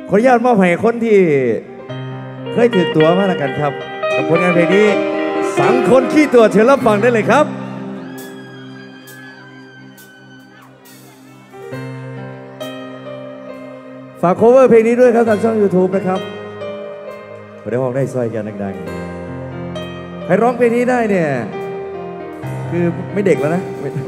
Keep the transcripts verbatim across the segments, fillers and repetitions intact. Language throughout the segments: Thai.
ขออนุญาตมอบให้คนที่เคยถือตัวมาแล้วกันครับกับผลงานเพลงนี้สังคนขี้ตัวเชิญรับฟังได้เลยครับฝาก cover เพลงนี้ด้วยครับทางช่อง ยูทูบ นะครับไม่ได้ห้องได้ซอยกันดังๆใครร้องเพลงนี้ได้เนี่ยคือไม่เด็กแล้วนะ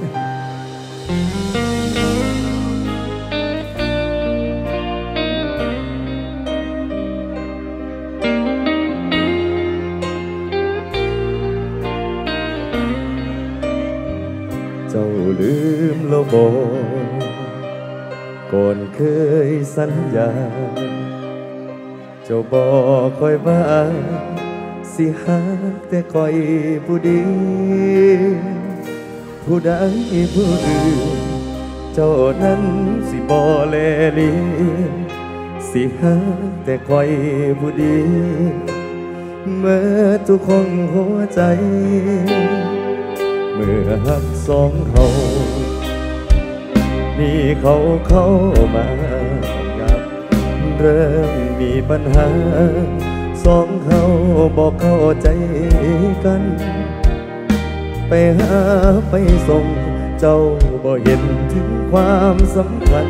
เจ้าลืมแล้วบอกก่อนเคยสัญญาเจ้าบอกคอยว่าสิหักแต่คอยผู้ดีผู้ใดผู้อื่นเจ้านั้นสิบ่แลเลียสิหักแต่คอยผู้ดีเมื่อทุกคนหัวใจเมื่อหักสองเขามีเขาเข้ามากับเริ่มมีปัญหาสองเขาบอกเข้าใจกันไปหาไปส่งเจ้าบ่เห็นถึงความสำคัญ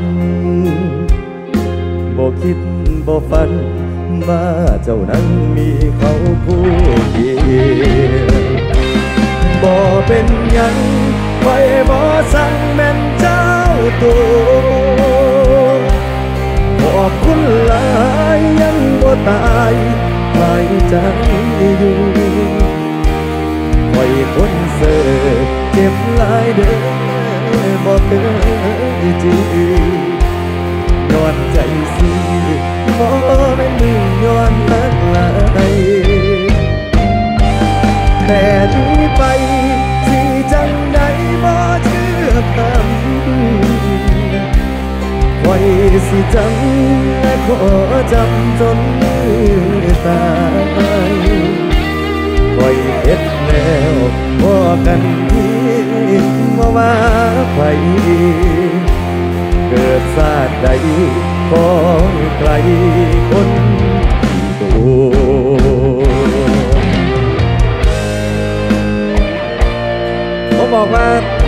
บ่คิดบ่ฝันว่าเจ้านั้นมีเขาผู้เดียวบ่เป็นยังไว้บ่สั่งแม่นเจ้าตัวขอบคุณหลายยังบ่ตายหายใจอยู่คอยคนเสิร์ฟเจ็บหลายเด้อบ่เคยจื้อย้อนใจสิบ่เป็นมือย้อนรักหลายแต่นี้ไปสิจังใดบ่เชื่อคำคอยสิจำและขอจำจนมือตายคอยเฮ็ดแล้วพอกันที่บ่ว่าใครเกิดชาติใดขอให้ไกลคนตัวผมบอกว่า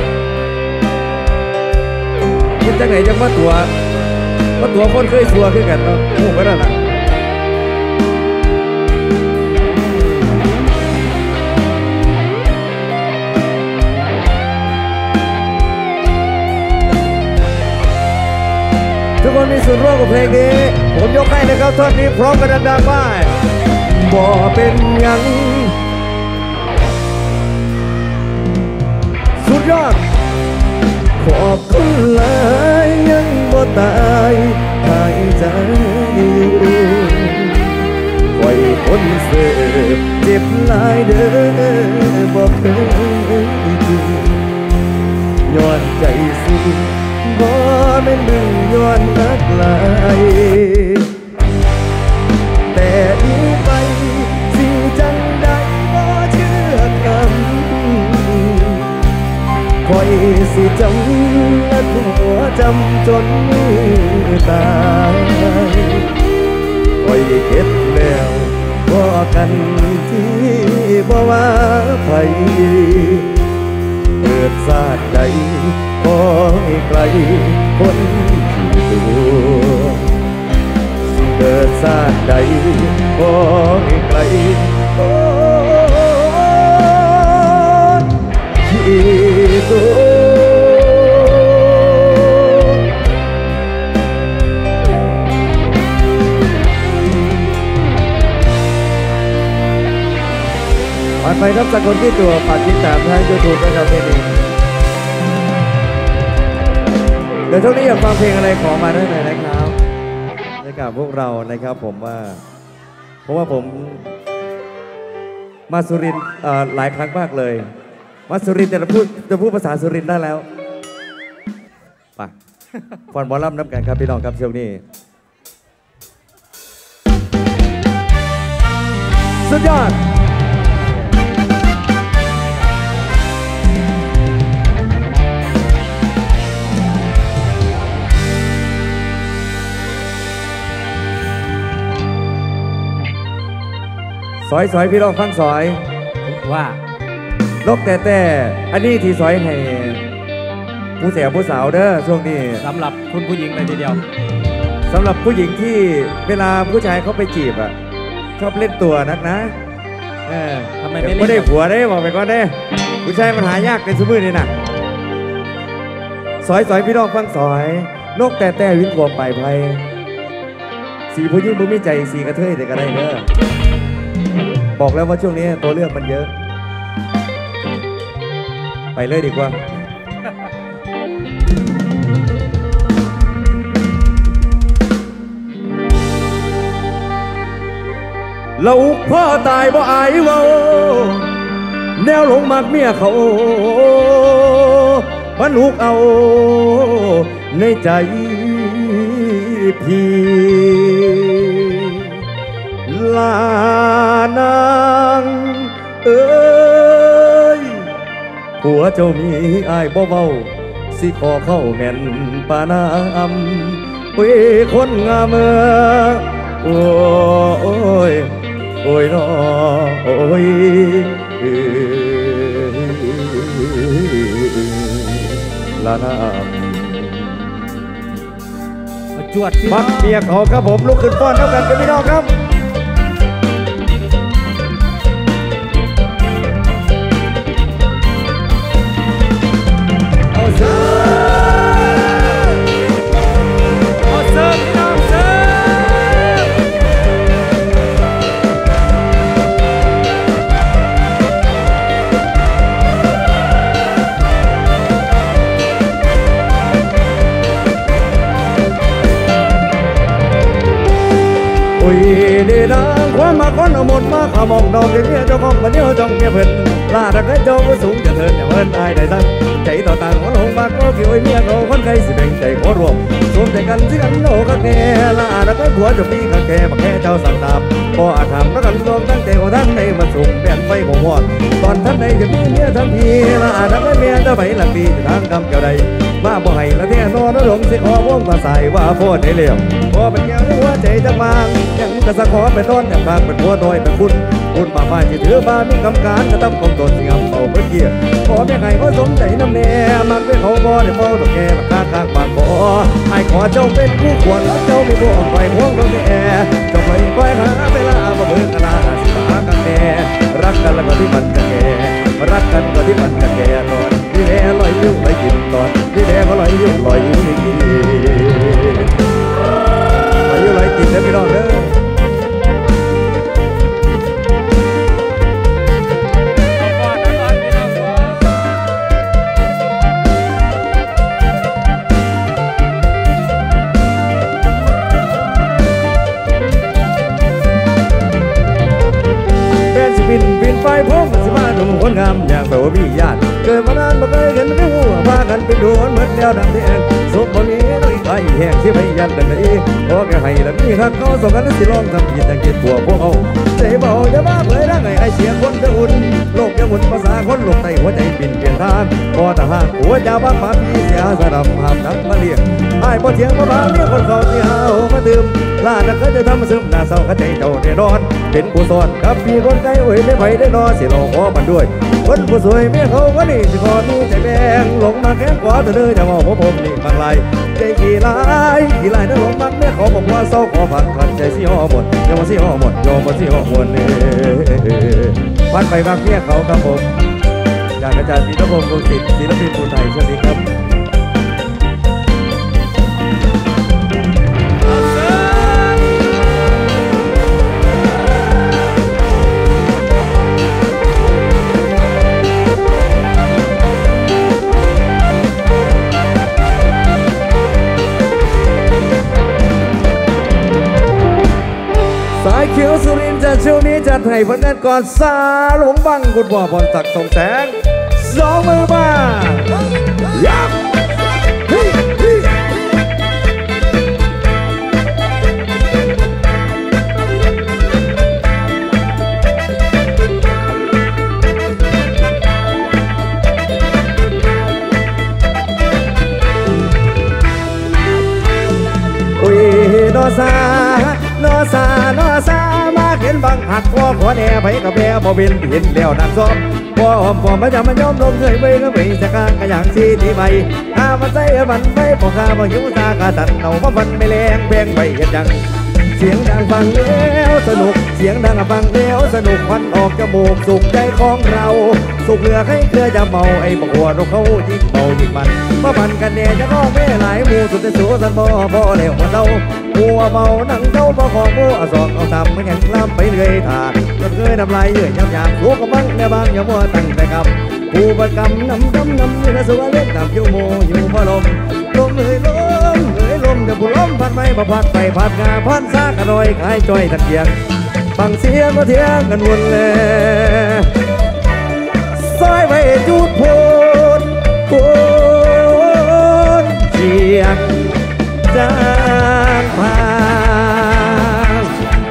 เป็นจังไหนจังว่าตัวว่าตัวคนเคยสัวขึ้นกันเนาะหูไปแล้วล่ะทุกคนมีส่วนร่วมกับเพลงนี้ผมยกให้นะครับท่อนนี้พร้อมกันดังๆว่าบ่เป็นยังสุดยอดขอบคุณหลายยังบ่ตายหายใจอยู่คอยคนเสิร์ฟเจ็บหลายเด้อบ่เคยจื้อย้อนใจสิบ่แม่นดึงย้อนรักหลายแต่นี้ไปสิจังใดบ่เชื่อคำคอยสิจำและหัวจำจนมือตายคอยเก็บแล้วบ่กันที่บ่ว่าไผเกิดชาติใดขอให้ไกลคนที่ตัวเกิดชาติใดขอให้ไกลคนที่ตัวผ่านไปครับสักคนที่ตัวฝากติดตามทาง ยูทูบ นะครับเพลงนี้เดี๋ยวช่วงนี้อยากฟังเพลงอะไรขอมาได้เลยนะครับในกับพวกเรานะครับผมว่าเพราะว่าผมมาสุรินทร์หลายครั้งมากเลยมาสุรินทร์แต่ละพูดจะพูดภาษาสุรินทร์ได้แล้วไปฟังหมอลำน้ำกันครับพี่น้องครับช่วงนี้สุดยอดเอยสอยพี่น้องฟังสอยว่านกแต่แต่อันนี้ที่สอยให้ผู้เสียผู้สาวเด้อช่วงนี้สำหรับคุณผู้หญิงเลยทีเดียวสำหรับผู้หญิงที่เวลาผู้ชายเขาไปจีบอ่ะชอบเล่นตัวนักนะเออทำไมไม่เล่นไม่ได้ผัวได้บอกไปก่อนได้ผู้ชายมันหายากในสมือนี่นะสอยสอยพี่น้องฟังสอยนกแต่แต่วิ่งขวบไปไพสีผู้หญิงผู้มีใจสีกระเทยเด็กกระไรเด้อบอกแล้วว่าช่วงนี้ตัวเลือกมันเยอะไปเลยดีกว่าเราพ่อตายบ่อายเว้าแนวหลงมากเมียเขามันหุกเอาในใจพี่ลานางเอ้ยผัวเจ้ามีอายบ่เว้าสิขอเข้าแม่นปานามเว้ยคนงามเมื่อโอ้ยโอ้ยน้อโอ้ยลานามจวดมักเมียเขาครับผมลุกขึ้นฟ้อนเท่ากันกับพี่น้องครับเอาเสิร์ฟเอาเสิร์ฟพี่น้องเสิร์ฟโอ้ยเดดังความมาก้อนเอาหมดมาขามองดอกเดียวเจ้าของมาเดียวจ้องเมียเพิ่นลาดักให้เจ้าสูงจะเถินอย่าเพิ่นอายได้ตั้งใจต่อต่างคนหงมากก็กี่โอ้ยเมียเขาคนใครสิแบ่งใจขอรวมสวมใจกันสิกันโลกักแน่ลาดักให้ผัวจะมีกักแก่มาแค่เจ้าสั่งดาบก็อาจทำแล้วกันรวมตั้งใจของท่านในมาสุ่มแบ่งไฟของวอดตอนท่านในจะมีเมียทันทีลาดักให้เมียจะไปหลักดีจะทางกำเกี่ยวใดมาบ่ให้ละแท้นอนหลงสิขอวงมาใส่ว่าโพดได้เหลี่ยมพอเป็นแก้วหัวใจจะมางยังกระสะขอไปนอนอย่างทางเป็นหัวน้อยเป็นคุณคุณมาบ้านที่ถือบ้านมีกำการกระทำของตนสิงห์เอาเมื่อกี้ขอแม่ไก่ก็สมใจน้ำแน่มักเป็นเขาบ่ได้เฝ้าดอกแก่มาข้างข้างบางขอให้ขอเจ้าเป็นผู้ควรแล้วเจ้าไม่บ่ปล่อยห่วงดอกแก่เจ้าไม่ปล่อยหาเวลามาเบิ่งกะลาสิมากันแน่รักกันแล้วก็ที่มันกันแก่รักกันก็ที่มันกันแก่ตอนที่แน่ลอยยิ้มลอยยิ้มตอนที่แน่ก็ลอยยิ้มลอยยิ้มลอยยิ้มลอยยิ้มนะพี่น้องเด้อบินบินไปพบสิมาหนุ่มคนงามอย่างแบบว่าพี่ญาติเกิดมานานบ่เคยเห็นไม่หัวพากันไปดูมันเหมือนแนวดำแดงสุขบ่มีน้อยไอ้แห้งที่ไม่ยันดังนี้พอแกให้แล้วมีข้างเขาส่งกันสิลองทำผิดแต่กินตัวพวกเขาใจเบาจะบ้าเผยได้ไงไอ้เสียงคนจะอุ่นโลกจะหมุนภาษาคนโลกใต้หัวใจบินเปลี่ยนทางพอทหารหัวใจบ้าป่าพี่เสียสะดำหามนักมาเรียกไอ้พอเถียงพอพาเรียกคนเขาที่เอามาดื่มลาดักก็จะทำซึมหน้าเศร้าเข้าใจเจ้าแน่นอนเป็นผู้สอนกับพี่คนใจโอ้ยไม่ไปได้นอนสิเราขอมันด้วยคนผู้สวยเมียเขาก็นี่สิขอมีใจแดงหลงมาแค่ขวาเธอเด้อจะมองผมผมนี่บางไรใจกี่ลายกี่ลายนั่นหลงมักเมียเขาบอกว่าเศร้าขอพันพันใจสิห่อหมดยอมสิห่อหมดยอมสิห่อหมดเนี่ยพันไปบางเมียเขาครับผมจากอาจารย์ศิลปพงศ์กงศิษย์ศิลปินผู้ไทยเช่นนี้ครับสายเขียวสุรินทร์จะช่วงนี้จัดให้ผลงานก่อนซาหลวงบังคุณพ่อพรศักดิ์ส่งแสงสองมือมายับโอ้ยนอซานอซานอซามาเห็นเป็นบางหักว่าขอแน่ไผกับแพ้บ่เป็นเห็นแล้วนักซ้อมบ่หอมบ่มาจะมันยอมลงเคยไปก็ไปสกางกะอย่างสีที่ใบข้ามาใส่บันไปพอข้ามาหิวตากะตันเอามาฟันไม่แรงแบงไปเห็นจังเสียงดังฟังแล้วสนุกเสียงดังฟังแล้วสนุกควันออกจมูกสุขใจของเราสุขเหลือให้เครือจะเมาไอ้บักหัวเราเขายิ่งเมายิ่งมันมาพันกันแน่จะก็ไม่หลายหมู่สุดจะสูสันบ่บ่แล้วหัวเราหัวเมานั่งเต้าบ่ของหัวสองเอาทำไม่แข็งล้ำไปเรื่อยถาจนเคยน้ำลายเยื่อยำยำสู้กับบังในบางอย่ามัวตั้งแต่กำผู้ประกำน้ำดำน้ำอยู่ในสวรรค์เล็กกับอยู่โมอยู่พลมลมเลยลมเลยลมจะผู้ล้มพันไม่มาพัดไปพัดงาพันซากระดอยขายจ้อยตะเกียงฟังเสียงมาเทียงกันวนเลยซอยไปจุดพูนพูนเสียงจางพาง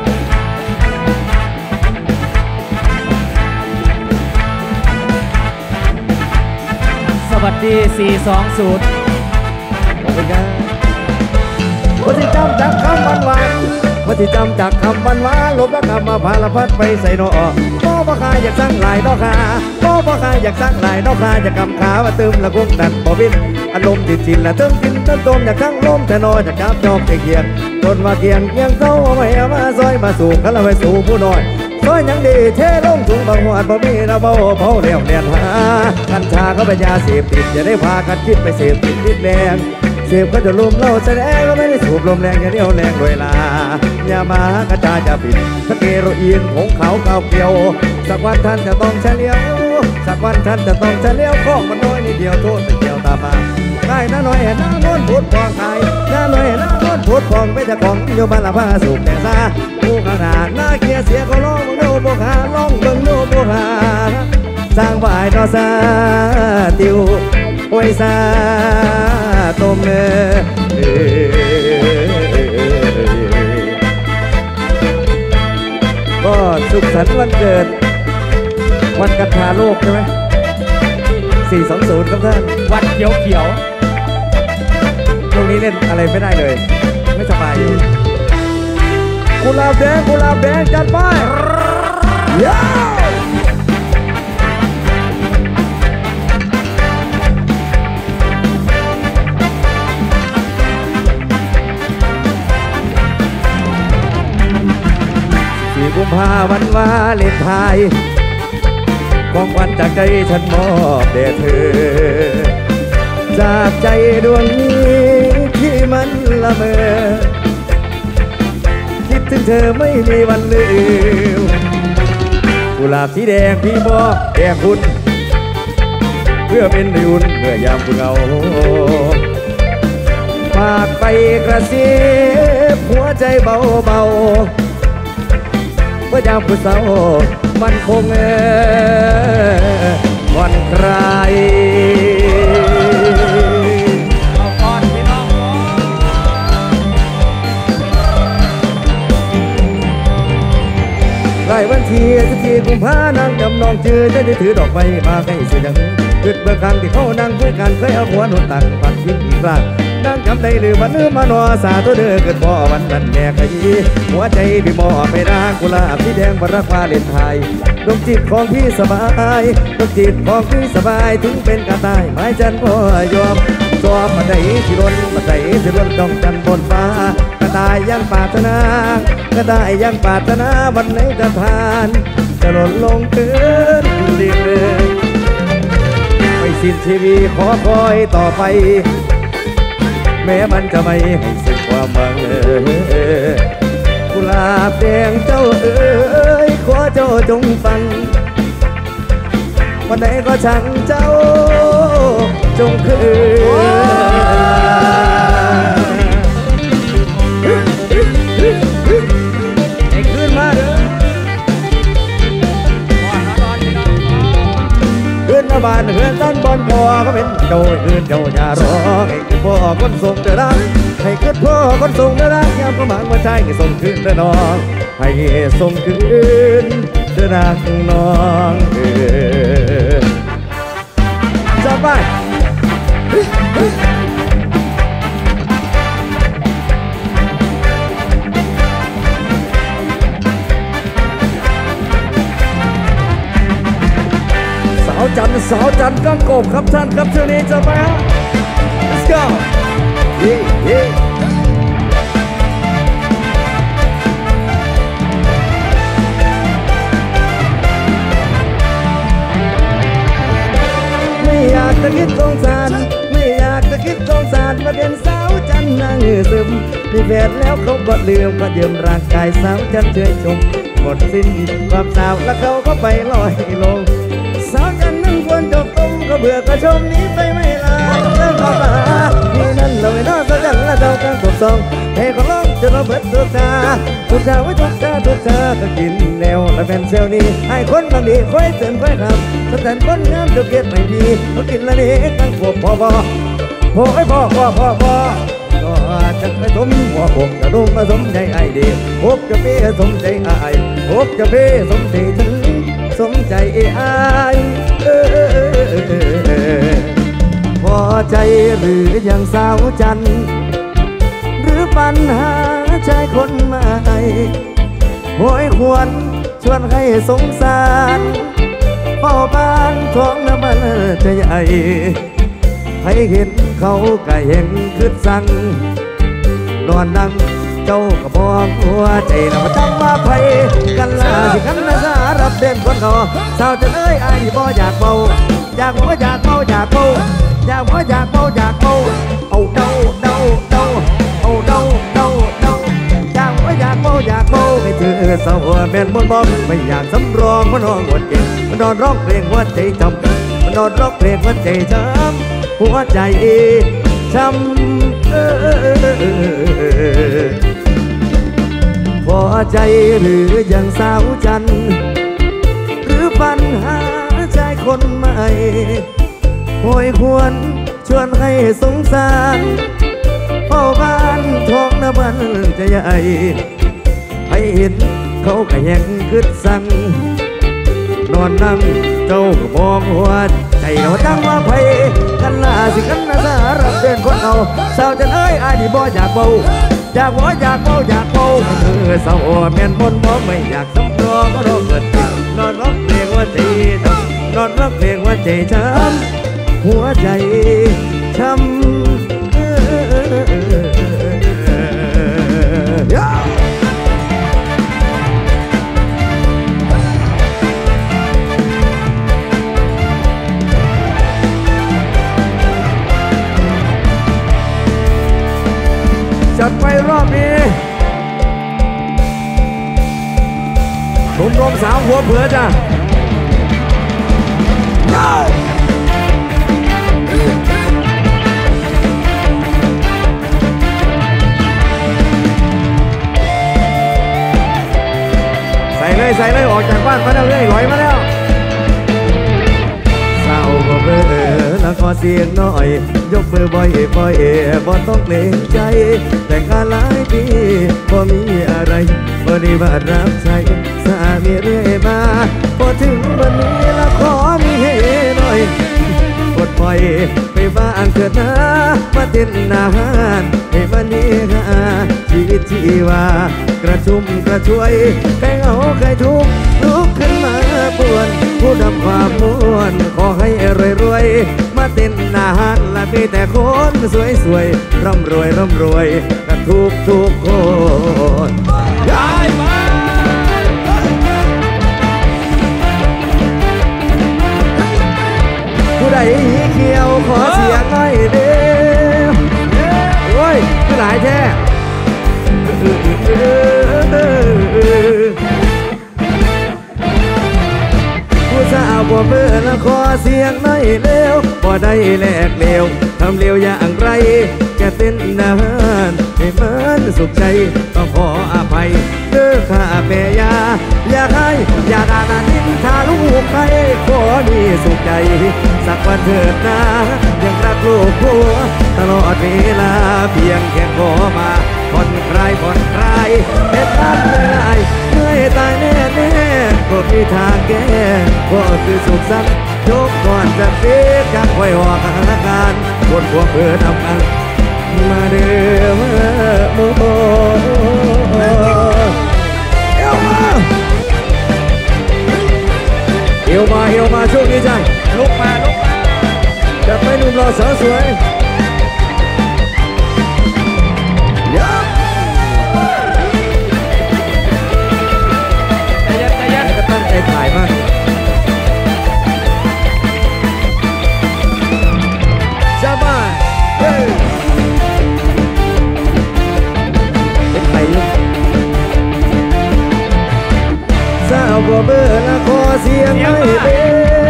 สวัสดีสี่สองศูนย์ขอบคุณครับวันที่จำจากคำวันวานวันที่จำจากคำวันวานลบแล้วกลับมาพาละพัดไปใส่นอพ่อพ่อข้าอยากสร้างลายนอขาพ่อพ่อข้าอยากสร้างลายนอขาจะกำขามาเติมละกุ้งดันบ่บินอารมณ์จิตจินละเติมกินเติมต้มอยากทั้งลมแต่นอจะกลับจอบเกียงจนว่าเกียงเกียงเต้าเอาไว้เอามาซอยมาสู่กันละไว้สู่ผู้น้อยซอยยังดีเทลงถุงบางหวานบ่มีระเบ้าเผาเลี้ยวเลียนหากัญชาก็เป็นยาเสพติดอย่าได้พากันคิดไปเสพติดนิดแรงเสพก็จะลุมเล่าแสดงก็ไม่ได้สูบลมแรงอย่าเดียวแรงโดยลาอย่ามากระจายจะผิดถ้าเกโรอีนผงขาวเก่าเกี่ยวสักวันท่านจะต้องเฉลียวสักวันท่านจะต้องเฉลียวข้องมันน้อยนิดเดียวโทษแต่เกี่ยวตามมาได้น้าหน่อยเห็นน้าโน้นพูดพองไทยน้าหน่อยเห็นน้าโน้นพูดพองไม่จะของโยบันละผ้าสูบแต่ซาผู้ขนาดหน้าเกียเสียก็ร้องมึงโน้โบขาร้องเบิ่งโน้โบขาสร้างบ่ายนอซาติวโอ้ยซาตมเนื้อก็สุขสันต์วันเกิดวันกัญชาโลกใช่ไหมสี่สองศูนย์ครับท่านวันเขียวเขียวตรงนี้เล่นอะไรไม่ได้เลยไม่สบายอยู่กุหลาบแดงกุหลาบแดงจัดไปย้กุมภาวันวาเลนไทน์ของขวัญจากใจฉันมอบแด่เธอจากใจดวงนี้ที่มันละเมอคิดถึงเธอไม่มีวันลืมกุหลาบสีแดงพี่บอกแด่คุณเพื่อเป็นอุ่นเมื่อยามคุณเอาฝากไปกระซิบหัวใจเบาๆว่ายามผู้สาวมันคงเอวันใครเอาก่อนพี่น้องหลายวันทีสิบสี่กุมภานั่งจำนองจืดได้ถือดอกไม้มาให้เสียงเกิดเมื่อครั้งที่เขานั่งคุยกันเคยเอาหัวหนุนตังพันยิ้มอีกครั้งนั่งจำได้หรือวันลืมมานอสาตัวเด้อเกิดพ่อวันนั้นแม่ขยี้หัวใจพี่มอไปนางกุหลาบที่แดงบรรักวาเลนไทน์ดวงจิตของพี่สบายดวงจิตของพี่สบายถึงเป็นกระต่ายไม้จันพ่อยอมจอมมาได้ที่ล้นมาได้ที่ล้นจ้องจันบนฟ้ากระต่ายยังปรารถนากระต่ายยังปรารถนาวันไหนจะทานจะหล่นลงเกินดินเลยไม่สิ้นชีวิตขอคอยต่อไปแม้มันจะไม่ให้สิ้นความหวังกุหลาบแดงเจ้าเอ๋ยขอเจ้าจงฟังวันไหนก็ช่างเจ้าจงคืนให้คืนมาเด้อคืนมาบ้านเฮือนต้นบอนพ่อก็เป็นโดยคืนเจ้าอย่ารอให้คืนพ่อคนส่งเด้อรักให้คืนพ่อคนส่งเด้อรักยามก็หมางว่าใจให้ส่งคืนเด้อน้องให้ส่งคืนเด้อรักน้องเด้อจับไปจันทร์สาวจันทร์กังกบครับท่านครับเที่ยวนี้จะไปฮะ let's go เย้เย้ไม่อยากจะคิดสงสารไม่อยากจะคิดสงสารประเด็นสาวจันทร์นั่งซึมมีแฟนแล้วเขาก็ลืมก็ยืมร่างกายสาวจันทร์เฉยชมหมดสิ้นความสาวแล้วเขาก็ไปลอยลงสาวจันทร์นั้นควรจบตรงก็เบื่อก็ชมนี้ไปไม่ลาเรื่องขอตานี่นั่นเราไม่น่าสาวจันทร์และเจ้ากันกบสองให้เขาร้องจนเราเบิดทุกตาทุกตาไว้ทุกตาทุกตาก็กินแล้วและเป็นเซลนี้ให้คนบางดีค่อยเตือนค่อยทำสแตนคนงามจะเก็บไม่ดีเขากินแล้วนี่ตั้งขวบพอพอพอไอ้พ่อพ่อพ่อพ่อก็จะไปสมหัวอกจะรุ่งมาสมใจไอ้ดีอกจะเป้สมใจไอ้อกจะเป้สมใจถึงสมใจไอ้พอใจหรือยังสาวจันทร์หรือปัญหาใจคนใหม่โหยควรชวนให้สงสารเฝ้าบ้านท้องน้ำมันใจใหญ่ให้เห็นเขาก็เห็นคืดสั่งนอนนั่งเจ้าก็บอกหัวใจเราจำมาไพกันลาที่กันนะสารับเด่นคนเขาสาวจะเอ้ยไอ้บ่อยากเมาอยากบ่อยากเมาอยากเมาอยากบ่อยากเมาอยากเมาเอาเดาเดาเดาเอาเดาเดาเดาอยากบ่อยากเมาอยากเมาให้เธอสาวแม่นบนบอมไม่อยากสำรองมันห้องหัวใจมันนอนร้องเพลงหัวใจจำมันนอนร้องเพลงหัวใจจำหัวใจช้ำพอใจหรือยังสาวจันทร์หรือปัญหาใจคนใหม่โหยควรชวนให้สงสารเฝ้าบ้านท้องน้ำมันจะใหญ่ให้เห็นเขาก็ยังคืดสั่งนอนนั่งเจ้าก็มองหัวใจเราตั้งว่าไพกันลาสิกันนะสารับเดินคนเอาสาวจะเอ้ยไอ้ที่บ่อยากเบาอยากบ่อยากเบาอยากเบาเธอสาวแม่นบนบ่ไม่อยากสำรองก็ร้องเกิดนอนร้องเพลงว่าใจดำนอนร้องเพลงว่าใจช้ำหัวใจช้ำจัดไปรอบนี้ชมรมสาวหัวเผือจ้ะใส่เลยใส่เลยออกจากบ้านมาแล้วเลยลอยมาแล้วสาวก็เบอร์แล้วขอเสียงหน่อยยกมือบ่อยบ่อยบ่ต้องเกรงใจแต่การหลายปีบ่มีอะไรบ่ได้มารับใช้สามีเรื่อยมาพอถึงวันนี้แล้วขอมีให้หน่อยปลดปล่อยไปบ้างเถิดนะมาเต้นนาหารให้มันนี้ค่ะชีวิตชีวากระชุ่มกระชวยใครเหงาใครทุกข์ลุกขึ้นมาป่วนผู้นำความม่วนขอให้รวยๆมาเต้นนาหารและมีแต่คนสวยๆร่ำรวยร่ำรวยกันทุกทุกคนย้ายมาผู้ใดเขียวขอเสียงหน่อยเด้อโอ้ยคือหลายแท้ผู้สาวบ่เบื่อแล้วขอเสียงหน่อยเร็วบ่ได้แลกเร็วทำเร็วอย่างไรแค่เต้นนานให้มันสุขใจต้องขออภัยเด้อข้าแม่ยาอยากให้อยากอาณานินทาลูกใครขอมีสุขใจสักวันเถิดนะยังรักลูกผัวตลอดเวลาเพียงแค่ขอมาผ่อนคลายผ่อนคลายเม็ดน้ำไม่ได้เมื่อยตายแน่แน่ก็มีทางแก้ก็คือสุขสันต์ทุกก่อนจะเสียจากไว้หอกอาการคนพวกเพื่อนทำกันมาเด้อโมโหเอวมาเอวมาเอวมาช่วงนี้ใช่ลุกสาวสวยยับใจเย็นใจเย็นก็ตั้งใจถ่ายมากชาบ้านเฮ้ยเป็นไงลูกสาวบ่เบอร์ละขอเสียงให้เด้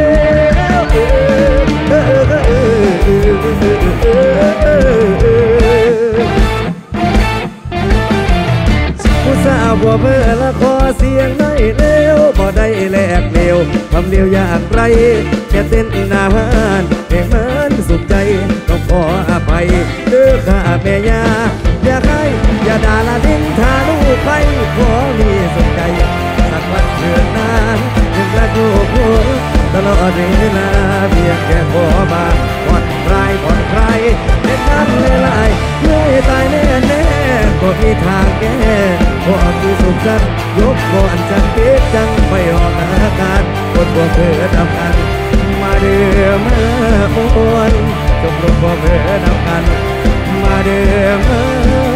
ผู้สาวบ่เบอร์ละขอเสียงให้เร็วบ่ได้แลกเร็วทำเร็วอย่างไรแค่เต้นนานให้มันสุขใจต้องขออภัยเด้อข้าแม่ยาอย่าให้อย่าด่าละดิ้งทาลูกไปขอมีสุขใจสักวันเดือนนานยังรักลูกตลอดเวลาเพียงแค่ขอมาผ่อนคลายผ่อนคลายเด็ดนั้นไม่ลายเมื่อตายแน่แน่ก็มีทางแก้ขอมีสุขสันยกก่อนจังเก็บจังไปออกอาการคนบ่เคยทำกันมาเดือมาโอนจบลงบ่เคยทำกันมาเดือมา